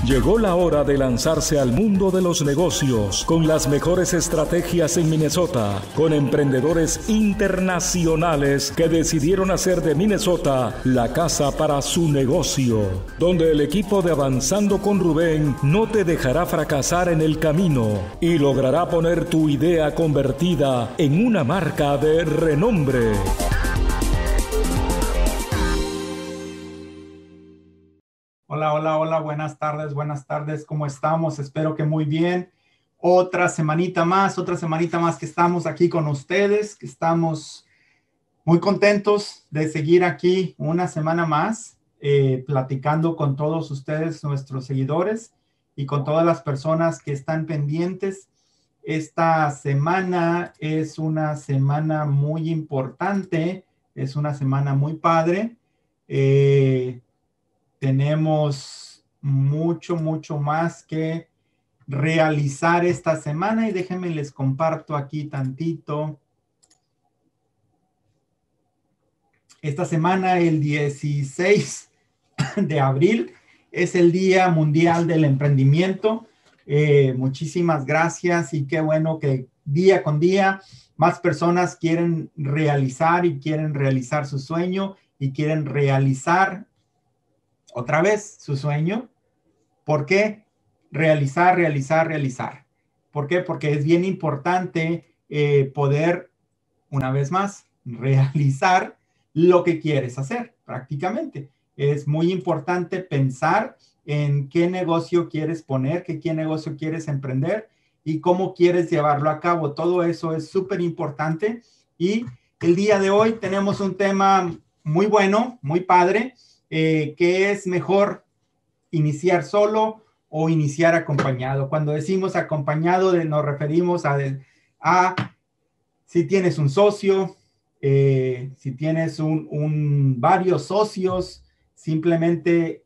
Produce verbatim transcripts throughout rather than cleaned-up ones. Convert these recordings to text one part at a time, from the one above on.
Llegó la hora de lanzarse al mundo de los negocios con las mejores estrategias en Minnesota, con emprendedores internacionales que decidieron hacer de Minnesota la casa para su negocio, donde el equipo de Avanzando con Rubén no te dejará fracasar en el camino y logrará poner tu idea convertida en una marca de renombre. Hola, hola, hola, buenas tardes, buenas tardes, ¿cómo estamos? Espero que muy bien. Otra semanita más, otra semanita más que estamos aquí con ustedes, que estamos muy contentos de seguir aquí una semana más, eh, platicando con todos ustedes, nuestros seguidores, y con todas las personas que están pendientes. Esta semana es una semana muy importante, es una semana muy padre. Eh, Tenemos mucho, mucho más que realizar esta semana y déjenme les comparto aquí tantito. Esta semana, el dieciséis de abril, es el Día Mundial del Emprendimiento. Eh, muchísimas gracias y qué bueno que día con día más personas quieren realizar y quieren realizar su sueño y quieren realizar otra vez su sueño. ¿Por qué? Realizar, realizar, realizar. ¿Por qué? Porque es bien importante eh, poder, una vez más, realizar lo que quieres hacer prácticamente. Es muy importante pensar en qué negocio quieres poner, qué, qué negocio quieres emprender y cómo quieres llevarlo a cabo. Todo eso es súper importante. Y el día de hoy tenemos un tema muy bueno, muy padre, eh, que es mejor iniciar solo o iniciar acompañado. Cuando decimos acompañado, de, nos referimos a, a si tienes un socio, eh, si tienes un, un, varios socios, simplemente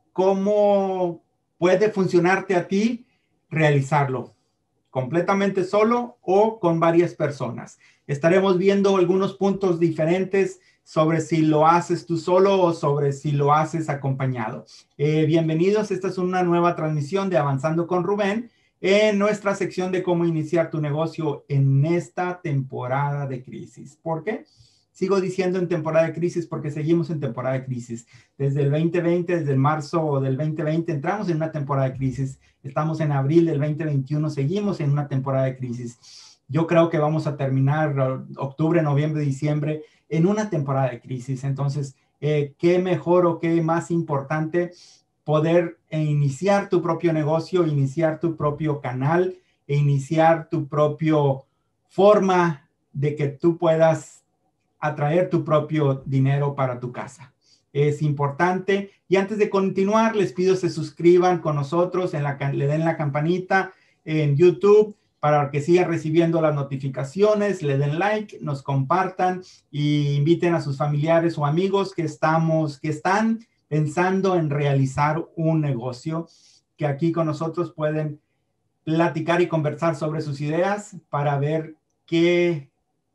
cómo puede funcionarte a ti realizarlo completamente solo o con varias personas. Estaremos viendo algunos puntos diferentes sobre si lo haces tú solo o sobre si lo haces acompañado. Eh, bienvenidos, esta es una nueva transmisión de Avanzando con Rubén en nuestra sección de cómo iniciar tu negocio en esta temporada de crisis. ¿Por qué? Sigo diciendo en temporada de crisis porque seguimos en temporada de crisis. Desde el veinte veinte, desde el marzo del veinte veinte, entramos en una temporada de crisis. Estamos en abril del veinte veintiuno, seguimos en una temporada de crisis. Yo creo que vamos a terminar octubre, noviembre, diciembre en una temporada de crisis. Entonces, eh, ¿qué mejor o qué más importante poder eh, iniciar tu propio negocio, iniciar tu propio canal e iniciar tu propio forma de que tú puedas atraer tu propio dinero para tu casa? Es importante. Y antes de continuar, les pido se suscriban con nosotros, en la, le den la campanita en YouTube para que sigan recibiendo las notificaciones, le den like, nos compartan y inviten a sus familiares o amigos que estamos, que están pensando en realizar un negocio, que aquí con nosotros pueden platicar y conversar sobre sus ideas para ver qué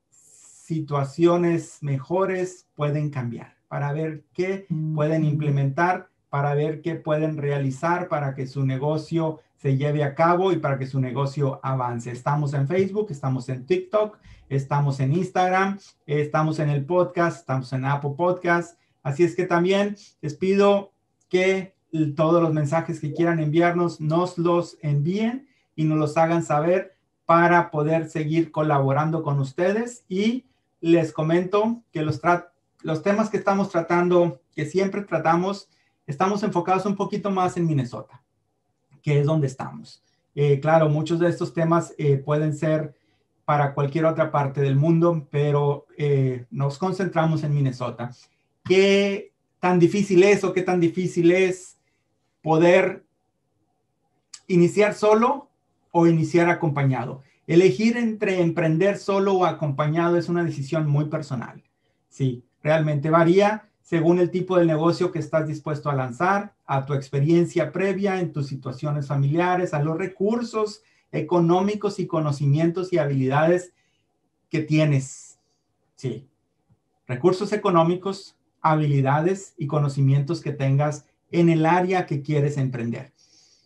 situaciones mejores pueden cambiar, para ver qué pueden implementar, para ver qué pueden realizar para que su negocio se lleve a cabo y para que su negocio avance. Estamos en Facebook, estamos en TikTok, estamos en Instagram, estamos en el podcast, estamos en Apple Podcast. Así es que también les pido que todos los mensajes que quieran enviarnos nos los envíen y nos los hagan saber para poder seguir colaborando con ustedes. Y les comento que los, los temas que estamos tratando, que siempre tratamos, estamos enfocados un poquito más en Minnesota, que es donde estamos. Eh, claro, muchos de estos temas eh, pueden ser para cualquier otra parte del mundo, pero eh, nos concentramos en Minnesota. ¿Qué tan difícil es o qué tan difícil es poder iniciar solo o iniciar acompañado? Elegir entre emprender solo o acompañado es una decisión muy personal. Sí, realmente varía según el tipo de negocio que estás dispuesto a lanzar, a tu experiencia previa en tus situaciones familiares, a los recursos económicos y conocimientos y habilidades que tienes. Sí, recursos económicos, habilidades y conocimientos que tengas en el área que quieres emprender.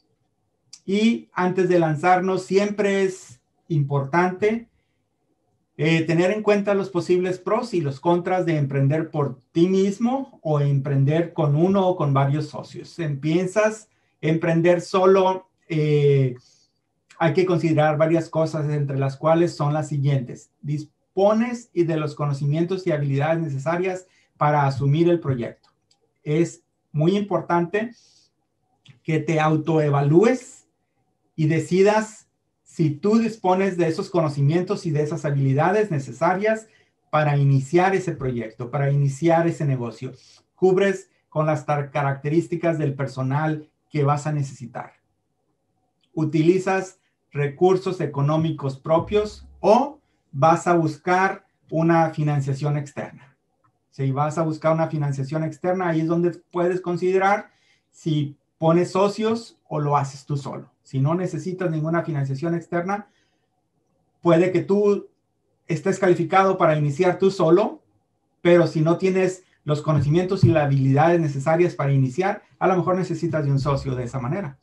Y antes de lanzarnos, siempre es importante eh, tener en cuenta los posibles pros y los contras de emprender por ti mismo o emprender con uno o con varios socios. Empiezas a emprender solo, eh, hay que considerar varias cosas, entre las cuales son las siguientes. Dispones y de los conocimientos y habilidades necesarias para asumir el proyecto. Es muy importante que te autoevalúes y decidas si tú dispones de esos conocimientos y de esas habilidades necesarias para iniciar ese proyecto, para iniciar ese negocio. Cubres con las características del personal que vas a necesitar. Utilizas recursos económicos propios o vas a buscar una financiación externa. Si vas a buscar una financiación externa, ahí es donde puedes considerar si pones socios o lo haces tú solo. Si no necesitas ninguna financiación externa, puede que tú estés calificado para iniciar tú solo, pero si no tienes los conocimientos y las habilidades necesarias para iniciar, a lo mejor necesitas de un socio de esa manera.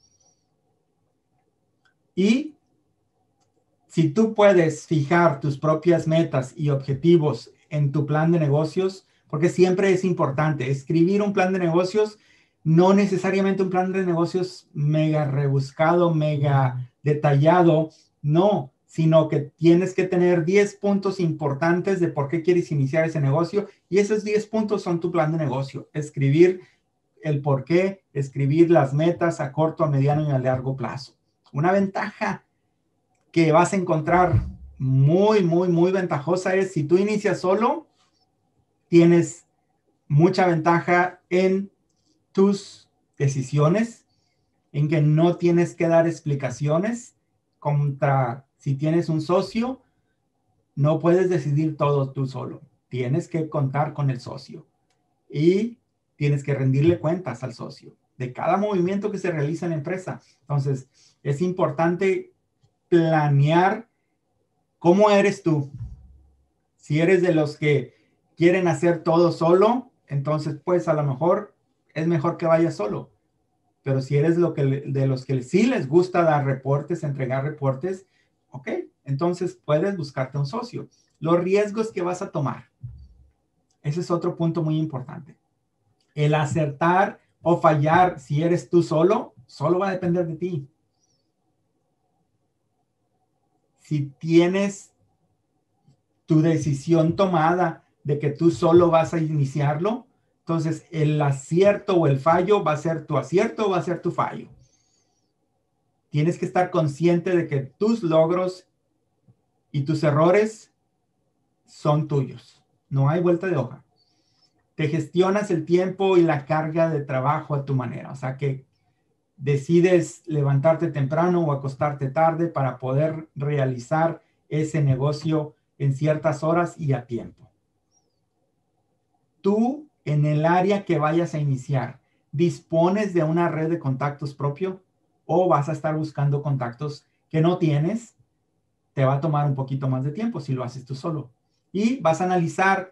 Y si tú puedes fijar tus propias metas y objetivos en tu plan de negocios, porque siempre es importante escribir un plan de negocios, no necesariamente un plan de negocios mega rebuscado, mega detallado, no, sino que tienes que tener diez puntos importantes de por qué quieres iniciar ese negocio y esos diez puntos son tu plan de negocio. Escribir el por qué, escribir las metas a corto, a mediano y a largo plazo. Una ventaja que vas a encontrar muy, muy, muy ventajosa es si tú inicias solo, tienes mucha ventaja en tus decisiones, en que no tienes que dar explicaciones. Contra si tienes un socio, no puedes decidir todo tú solo. Tienes que contar con el socio y tienes que rendirle cuentas al socio de cada movimiento que se realiza en la empresa. Entonces, es importante planear cómo eres tú. Si eres de los que quieren hacer todo solo, entonces pues a lo mejor es mejor que vayas solo. Pero si eres lo que, de los que sí les gusta dar reportes, entregar reportes, ok, entonces puedes buscarte un socio. Los riesgos que vas a tomar. Ese es otro punto muy importante. El acertar o fallar, si eres tú solo, solo va a depender de ti. Si tienes tu decisión tomada de que tú solo vas a iniciarlo, entonces el acierto o el fallo va a ser tu acierto o va a ser tu fallo. Tienes que estar consciente de que tus logros y tus errores son tuyos. No hay vuelta de hoja. Te gestionas el tiempo y la carga de trabajo a tu manera. O sea que decides levantarte temprano o acostarte tarde para poder realizar ese negocio en ciertas horas y a tiempo. Tú, en el área que vayas a iniciar, ¿dispones de una red de contactos propio o vas a estar buscando contactos que no tienes? Te va a tomar un poquito más de tiempo si lo haces tú solo. Y vas a analizar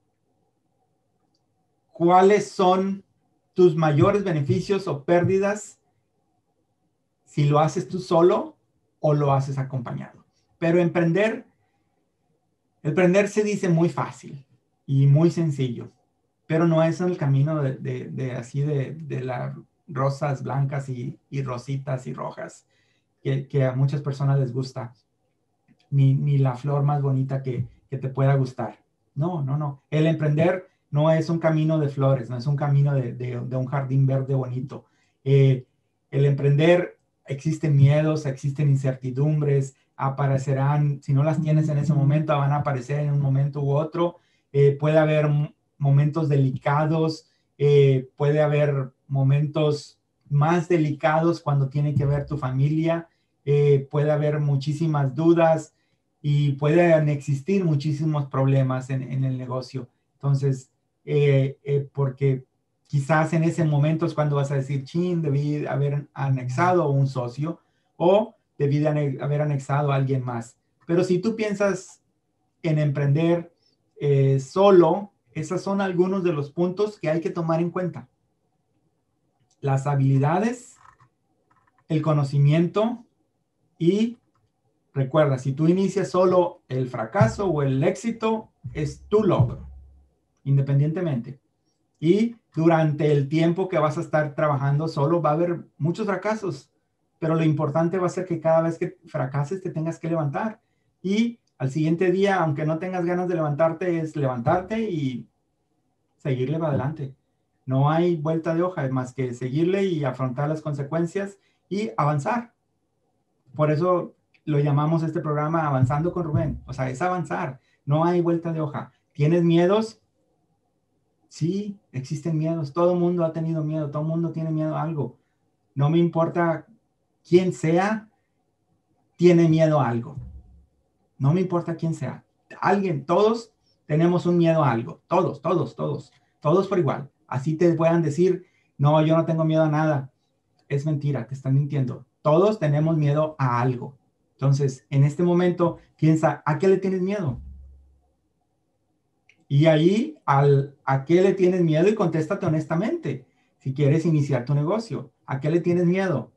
cuáles son tus mayores beneficios o pérdidas si lo haces tú solo o lo haces acompañado. Pero emprender, emprender se dice muy fácil y muy sencillo, pero no es el camino de, de, de así de, de las rosas blancas y, y rositas y rojas que, que a muchas personas les gusta, ni, ni la flor más bonita que, que te pueda gustar. No, no, no. El emprender no es un camino de flores, no es un camino de, de, de un jardín verde bonito. Eh, el emprender, existen miedos, existen incertidumbres, aparecerán, si no las tienes en ese momento, van a aparecer en un momento u otro. Eh, puede haber momentos delicados, eh, puede haber momentos más delicados cuando tiene que ver tu familia, eh, puede haber muchísimas dudas y pueden existir muchísimos problemas en, en el negocio. Entonces, eh, eh, porque quizás en ese momento es cuando vas a decir, chin, debí haber anexado un socio o debí haber anexado a alguien más. Pero si tú piensas en emprender eh, solo, esos son algunos de los puntos que hay que tomar en cuenta. Las habilidades el conocimiento y recuerda, si tú inicias solo el fracaso o el éxito, es tu logro, independientemente. Y durante el tiempo que vas a estar trabajando solo va a haber muchos fracasos, pero lo importante va a ser que cada vez que fracases te tengas que levantar. Y al siguiente día, aunque no tengas ganas de levantarte, es levantarte y seguirle para adelante. No hay vuelta de hoja, es más que seguirle y afrontar las consecuencias y avanzar. Por eso lo llamamos este programa Avanzando con Rubén. O sea, es avanzar. No hay vuelta de hoja. ¿Tienes miedos? Sí, existen miedos. Todo el mundo ha tenido miedo. Todo el mundo tiene miedo a algo. No me importa quién sea, tiene miedo a algo. No me importa quién sea. Alguien, todos tenemos un miedo a algo. Todos, todos, todos. Todos por igual. Así te puedan decir, no, yo no tengo miedo a nada. Es mentira, te están mintiendo. Todos tenemos miedo a algo. Entonces, en este momento, piensa, ¿a qué le tienes miedo? Y ahí, al, ¿a qué le tienes miedo? Y contéstate honestamente. Si quieres iniciar tu negocio, ¿a qué le tienes miedo?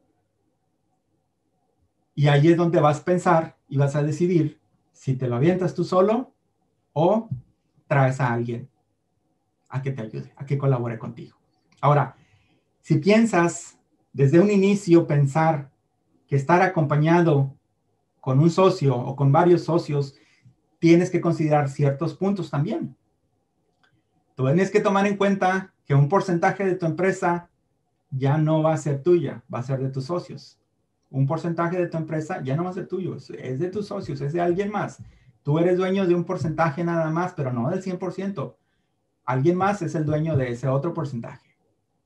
Y ahí es donde vas a pensar y vas a decidir si te lo avientas tú solo o traes a alguien a que te ayude, a que colabore contigo. Ahora, si piensas desde un inicio pensar que estar acompañado con un socio o con varios socios, tienes que considerar ciertos puntos también. Tú tienes que tomar en cuenta que un porcentaje de tu empresa ya no va a ser tuya, va a ser de tus socios. Un porcentaje de tu empresa ya no va a ser tuyo, es de tus socios, es de alguien más. Tú eres dueño de un porcentaje nada más, pero no del cien por ciento. Alguien más es el dueño de ese otro porcentaje.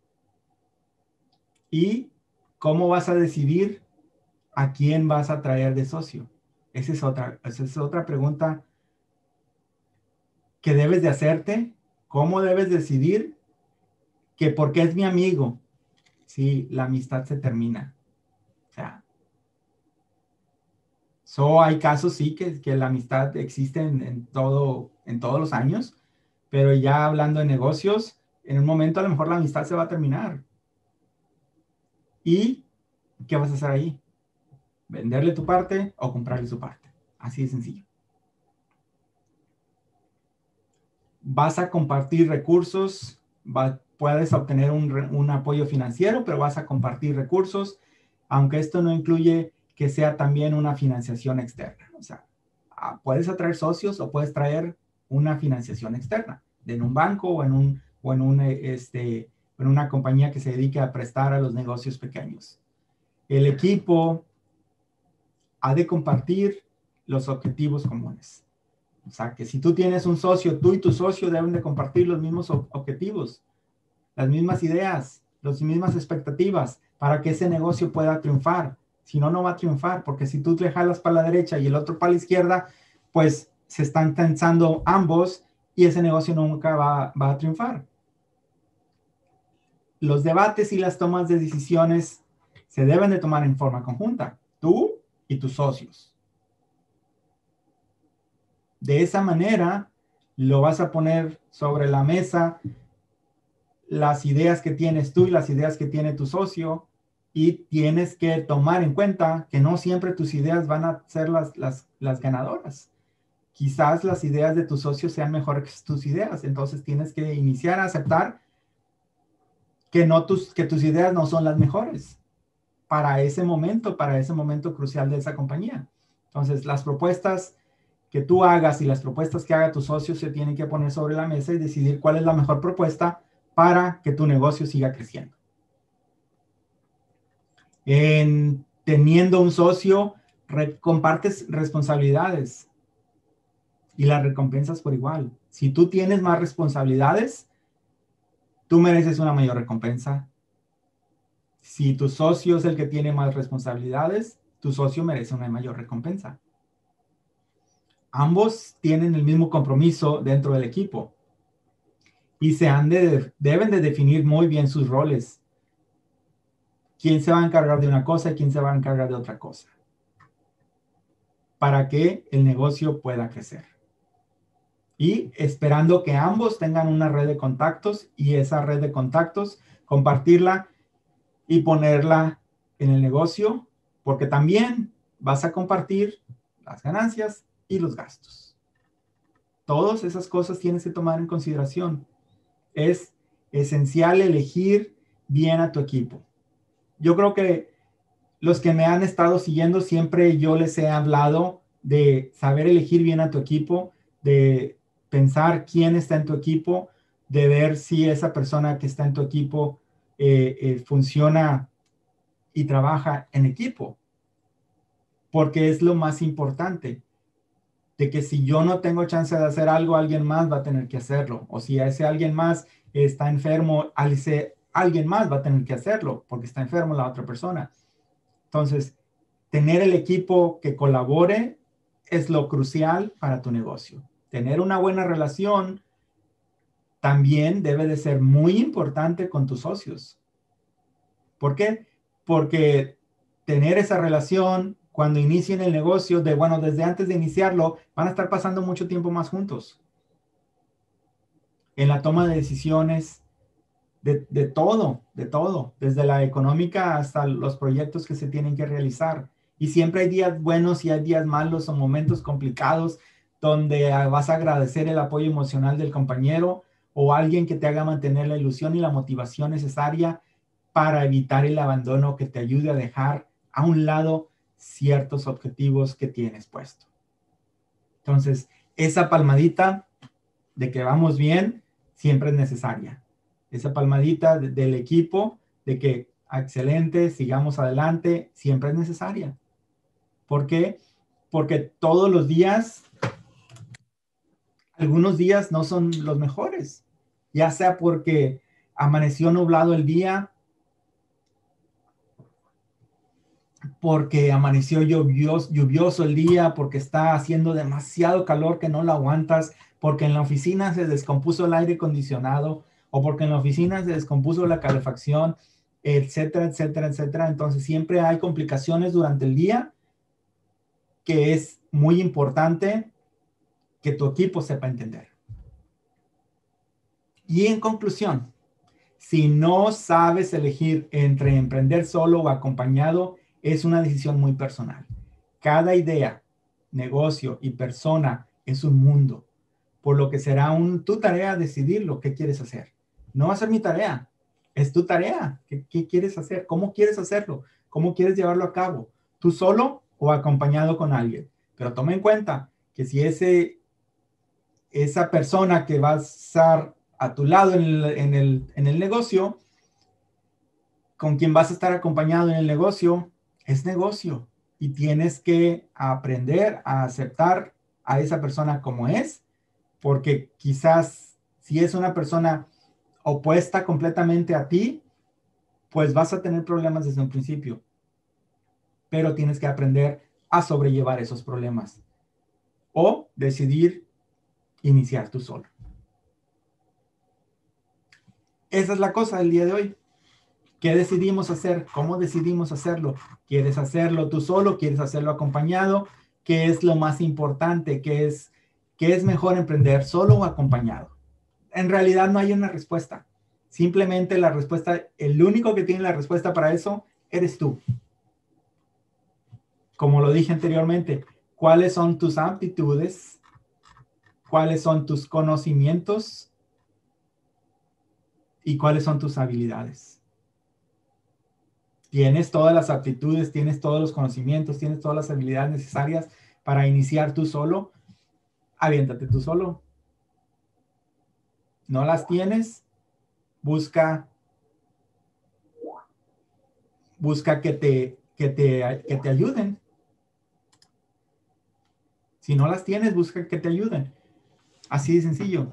¿Y cómo vas a decidir a quién vas a traer de socio? Esa es otra, esa es otra pregunta que debes de hacerte. ¿Cómo debes decidir que porque es mi amigo, si la amistad se termina? O sea, so hay casos sí que, que la amistad existe en, en, todo, en todos los años, pero ya hablando de negocios, en un momento a lo mejor la amistad se va a terminar. ¿Y qué vas a hacer ahí? ¿Venderle tu parte o comprarle su parte? Así de sencillo. Vas a compartir recursos, va, puedes obtener un, un apoyo financiero, pero vas a compartir recursos, aunque esto no incluye que sea también una financiación externa. O sea, puedes atraer socios o puedes traer una financiación externa, en un banco o en, un, o en, un, este, en una compañía que se dedique a prestar a los negocios pequeños. El equipo ha de compartir los objetivos comunes. O sea, que si tú tienes un socio, tú y tu socio deben de compartir los mismos objetivos, las mismas ideas, las mismas expectativas para que ese negocio pueda triunfar. Si no, no va a triunfar, porque si tú te jalas para la derecha y el otro para la izquierda, pues se están tensando ambos y ese negocio nunca va, va a triunfar. Los debates y las tomas de decisiones se deben de tomar en forma conjunta, tú y tus socios. De esa manera, lo vas a poner sobre la mesa las ideas que tienes tú y las ideas que tiene tu socio, y tienes que tomar en cuenta que no siempre tus ideas van a ser las, las, las ganadoras. Quizás las ideas de tu socio sean mejores que tus ideas, entonces tienes que iniciar a aceptar que, no tus, que tus ideas no son las mejores para ese momento, para ese momento crucial de esa compañía. Entonces, las propuestas que tú hagas y las propuestas que haga tu socio se tienen que poner sobre la mesa y decidir cuál es la mejor propuesta para que tu negocio siga creciendo. En, teniendo un socio, re, compartes responsabilidades y las recompensas por igual. Si tú tienes más responsabilidades, tú mereces una mayor recompensa. Si tu socio es el que tiene más responsabilidades, tu socio merece una mayor recompensa. Ambos tienen el mismo compromiso dentro del equipo y se han de, deben de definir muy bien sus roles. ¿Quién se va a encargar de una cosa y quién se va a encargar de otra cosa? Para que el negocio pueda crecer. Y esperando que ambos tengan una red de contactos y esa red de contactos, compartirla y ponerla en el negocio, porque también vas a compartir las ganancias y los gastos. Todas esas cosas tienes que tomar en consideración. Es esencial elegir bien a tu equipo. Yo creo que los que me han estado siguiendo, siempre yo les he hablado de saber elegir bien a tu equipo, de pensar quién está en tu equipo, de ver si esa persona que está en tu equipo eh, eh, funciona y trabaja en equipo. Porque es lo más importante, de que si yo no tengo chance de hacer algo, alguien más va a tener que hacerlo. O si ese alguien más está enfermo, alguien más va a tener que hacerlo, porque está enfermo la otra persona. Entonces, tener el equipo que colabore es lo crucial para tu negocio. Tener una buena relación también debe de ser muy importante con tus socios. ¿Por qué? Porque tener esa relación cuando inicien el negocio, de bueno, desde antes de iniciarlo, van a estar pasando mucho tiempo más juntos. En la toma de decisiones, de, de todo, de todo, desde la económica hasta los proyectos que se tienen que realizar. Y siempre hay días buenos y hay días malos o momentos complicados donde vas a agradecer el apoyo emocional del compañero o alguien que te haga mantener la ilusión y la motivación necesaria para evitar el abandono, que te ayude a dejar a un lado ciertos objetivos que tienes puesto. Entonces, esa palmadita de que vamos bien siempre es necesaria. Esa palmadita de, del equipo de que excelente, sigamos adelante, siempre es necesaria. ¿Por qué? Porque todos los días, algunos días no son los mejores, ya sea porque amaneció nublado el día, porque amaneció lluvioso, lluvioso el día, porque está haciendo demasiado calor que no lo aguantas, porque en la oficina se descompuso el aire acondicionado, o porque en la oficina se descompuso la calefacción, etcétera, etcétera, etcétera. Entonces siempre hay complicaciones durante el día que es muy importante que tu equipo sepa entender. Y en conclusión, si no sabes elegir entre emprender solo o acompañado, es una decisión muy personal. Cada idea, negocio y persona es un mundo, por lo que será un, tu tarea decidir lo que quieres hacer. No va a ser mi tarea, es tu tarea. ¿Qué, qué quieres hacer? ¿Cómo quieres hacerlo? ¿Cómo quieres llevarlo a cabo? ¿Tú solo o acompañado con alguien? Pero toma en cuenta que si ese, esa persona que va a estar a tu lado en el, en el, en el negocio, con quien vas a estar acompañado en el negocio, es negocio. Y tienes que aprender a aceptar a esa persona como es, porque quizás si es una persona opuesta completamente a ti, pues vas a tener problemas desde un principio. Pero tienes que aprender a sobrellevar esos problemas o decidir iniciar tú solo. Esa es la cosa del día de hoy. ¿Qué decidimos hacer? ¿Cómo decidimos hacerlo? ¿Quieres hacerlo tú solo? ¿Quieres hacerlo acompañado? ¿Qué es lo más importante? ¿Qué es, qué es mejor emprender solo o acompañado? En realidad no hay una respuesta. Simplemente la respuesta, el único que tiene la respuesta para eso eres tú. Como lo dije anteriormente, ¿cuáles son tus aptitudes? ¿Cuáles son tus conocimientos? ¿Y cuáles son tus habilidades? Tienes todas las aptitudes, tienes todos los conocimientos, tienes todas las habilidades necesarias para iniciar tú solo. Aviéntate tú solo. ¿No las tienes? Busca, busca que te, que te, que te ayuden. Si no las tienes, busca que te ayuden. Así de sencillo.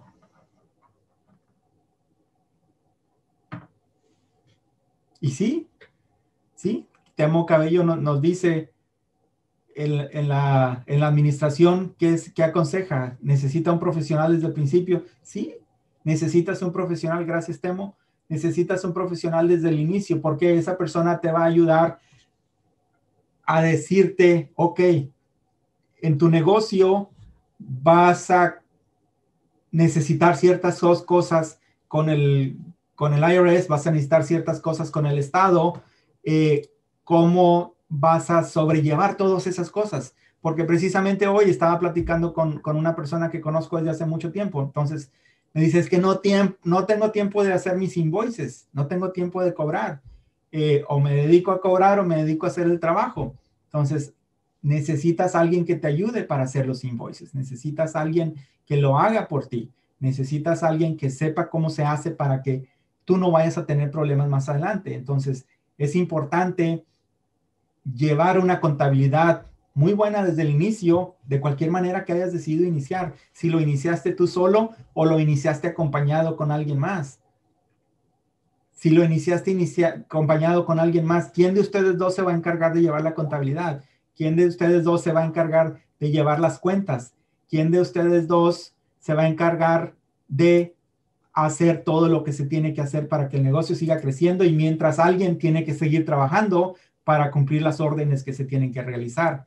Y sí, sí, Temo Cabello no, nos dice en, en, la, en la administración ¿qué, es, qué aconseja? ¿Necesita un profesional desde el principio? Sí, necesitas un profesional, gracias Temo. Necesitas un profesional desde el inicio porque esa persona te va a ayudar a decirte, ok, en tu negocio vas a necesitar ciertas cosas con el, con el I R S, vas a necesitar ciertas cosas con el Estado. Eh, cómo vas a sobrellevar todas esas cosas. Porque precisamente hoy estaba platicando con, con una persona que conozco desde hace mucho tiempo. Entonces me dice, es que no, no tengo tiempo de hacer mis invoices, no tengo tiempo de cobrar. Eh, o me dedico a cobrar o me dedico a hacer el trabajo. Entonces, necesitas a alguien que te ayude para hacer los invoices. Necesitas a alguien que lo haga por ti. Necesitas a alguien que sepa cómo se hace para que tú no vayas a tener problemas más adelante. Entonces, es importante llevar una contabilidad muy buena desde el inicio, de cualquier manera que hayas decidido iniciar. Si lo iniciaste tú solo o lo iniciaste acompañado con alguien más. Si lo iniciaste inicia acompañado con alguien más, ¿quién de ustedes dos se va a encargar de llevar la contabilidad? ¿Quién de ustedes dos se va a encargar de llevar las cuentas? ¿Quién de ustedes dos se va a encargar de hacer todo lo que se tiene que hacer para que el negocio siga creciendo y mientras alguien tiene que seguir trabajando para cumplir las órdenes que se tienen que realizar?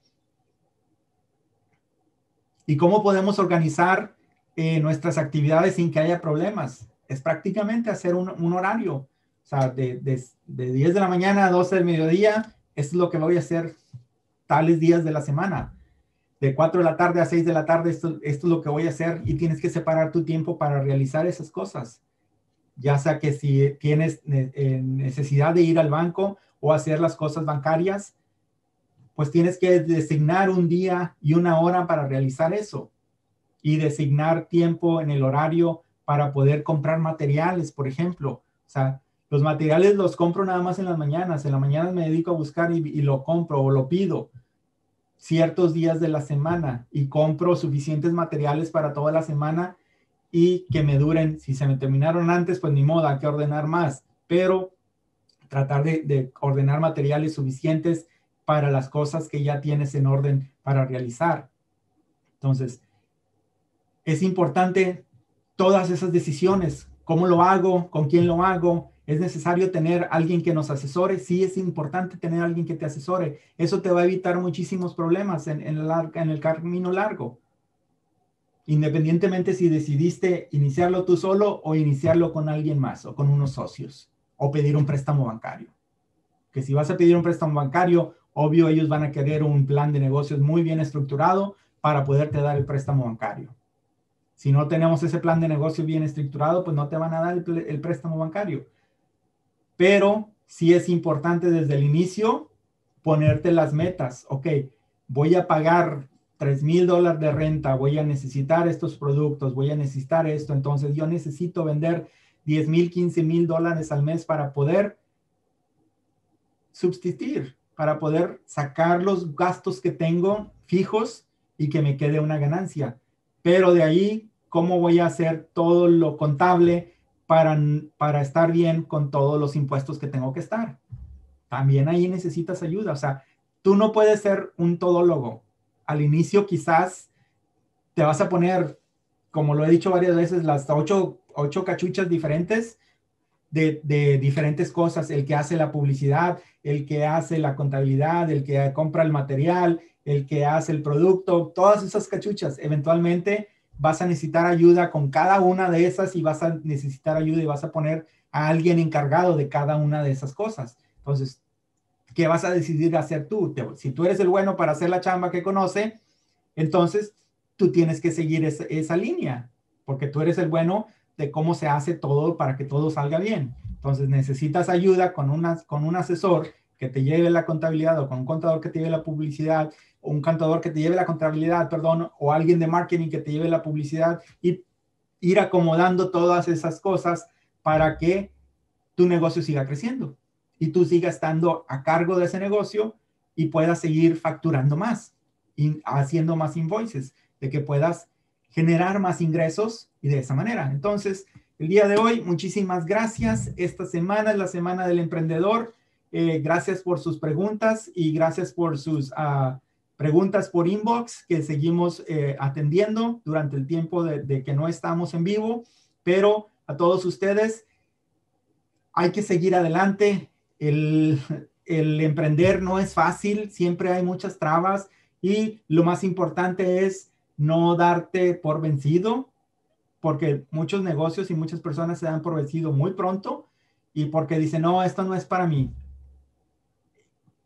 ¿Y cómo podemos organizar eh, nuestras actividades sin que haya problemas? Es prácticamente hacer un, un horario. O sea, de, de, de diez de la mañana a doce del mediodía, esto es lo que voy a hacer tales días de la semana. De cuatro de la tarde a seis de la tarde, esto, esto es lo que voy a hacer y tienes que separar tu tiempo para realizar esas cosas. Ya sea que si tienes eh, necesidad de ir al banco o hacer las cosas bancarias, pues tienes que designar un día y una hora para realizar eso y designar tiempo en el horario para poder comprar materiales, por ejemplo. O sea, los materiales los compro nada más en las mañanas. En la mañana me dedico a buscar y, y lo compro o lo pido ciertos días de la semana y compro suficientes materiales para toda la semana y que me duren. Si se me terminaron antes, pues ni modo, hay que ordenar más, pero tratar de, de ordenar materiales suficientes para las cosas que ya tienes en orden para realizar. Entonces, es importante todas esas decisiones. ¿Cómo lo hago? ¿Con quién lo hago? ¿Es necesario tener alguien que nos asesore? Sí, es importante tener alguien que te asesore. Eso te va a evitar muchísimos problemas en, en, el, en el camino largo. Independientemente si decidiste iniciarlo tú solo o iniciarlo con alguien más o con unos socios o pedir un préstamo bancario. Que si vas a pedir un préstamo bancario, obvio ellos van a querer un plan de negocios muy bien estructurado para poderte dar el préstamo bancario. Si no tenemos ese plan de negocio bien estructurado, pues no te van a dar el, el préstamo bancario. Pero sí es importante desde el inicio ponerte las metas. Ok, voy a pagar tres mil dólares de renta, voy a necesitar estos productos, voy a necesitar esto. Entonces yo necesito vender diez mil, quince mil dólares al mes para poder subsistir, para poder sacar los gastos que tengo fijos y que me quede una ganancia. Pero de ahí, ¿cómo voy a hacer todo lo contable para, para estar bien con todos los impuestos que tengo que estar? También ahí necesitas ayuda. O sea, tú no puedes ser un todólogo. Al inicio quizás te vas a poner, como lo he dicho varias veces, las ocho, ocho cachuchas diferentes de, de diferentes cosas. El que hace la publicidad, el que hace la contabilidad, el que compra el material, el que hace el producto, todas esas cachuchas. Eventualmente vas a necesitar ayuda con cada una de esas y vas a necesitar ayuda y vas a poner a alguien encargado de cada una de esas cosas. Entonces, ¿qué vas a decidir hacer tú? Si tú eres el bueno para hacer la chamba que conoce, entonces tú tienes que seguir esa, esa línea, porque tú eres el bueno de cómo se hace todo para que todo salga bien. Entonces necesitas ayuda con, una, con un asesor que te lleve la contabilidad o con un contador que te lleve la publicidad o un contador que te lleve la contabilidad, perdón, o alguien de marketing que te lleve la publicidad y ir acomodando todas esas cosas para que tu negocio siga creciendo y tú sigas estando a cargo de ese negocio y puedas seguir facturando más y haciendo más invoices, de que puedas generar más ingresos y de esa manera. Entonces, el día de hoy, muchísimas gracias. Esta semana es la Semana del Emprendedor. Eh, gracias por sus preguntas y gracias por sus uh, preguntas por inbox que seguimos eh, atendiendo durante el tiempo de, de que no estamos en vivo. Pero a todos ustedes, hay que seguir adelante. El, el emprender no es fácil, siempre hay muchas trabas y lo más importante es no darte por vencido, porque muchos negocios y muchas personas se dan por vencido muy pronto y porque dicen, no, esto no es para mí.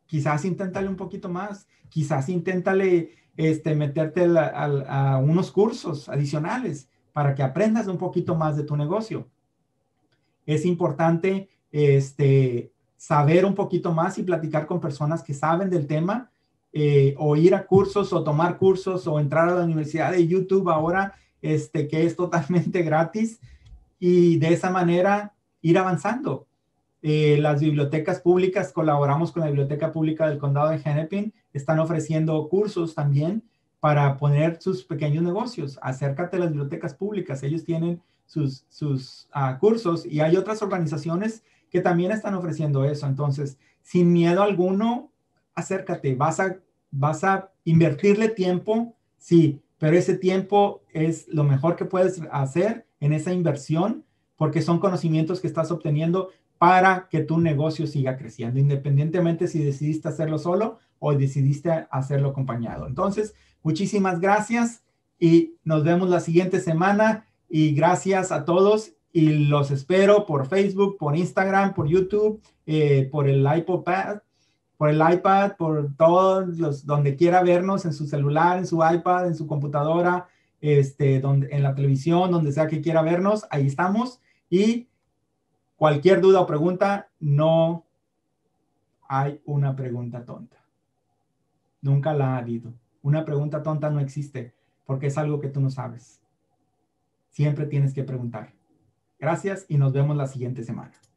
quizás inténtale un poquito más, quizás inténtale este, meterte a, a, a unos cursos adicionales para que aprendas un poquito más de tu negocio. Es importante este, saber un poquito más y platicar con personas que saben del tema, eh, o ir a cursos o tomar cursos o entrar a la universidad de YouTube ahora, este, que es totalmente gratis, y de esa manera ir avanzando. Eh, las bibliotecas públicas, colaboramos con la Biblioteca Pública del Condado de Hennepin, están ofreciendo cursos también para poner sus pequeños negocios. Acércate a las bibliotecas públicas, ellos tienen sus, sus uh, cursos, y hay otras organizaciones que también están ofreciendo eso. Entonces, sin miedo alguno, acércate. Vas a, vas a invertirle tiempo, sí, pero ese tiempo es lo mejor que puedes hacer en esa inversión, porque son conocimientos que estás obteniendo para que tu negocio siga creciendo, independientemente si decidiste hacerlo solo o decidiste hacerlo acompañado. Entonces, muchísimas gracias y nos vemos la siguiente semana, y gracias a todos, y los espero por Facebook, por Instagram, por YouTube, eh, por el iPod, por el iPad, por todos los, donde quiera vernos, en su celular, en su iPad, en su computadora, este, donde, en la televisión, donde sea que quiera vernos, ahí estamos. Y cualquier duda o pregunta, no hay una pregunta tonta. Nunca la ha habido. Una pregunta tonta no existe, porque es algo que tú no sabes. Siempre tienes que preguntar. Gracias y nos vemos la siguiente semana.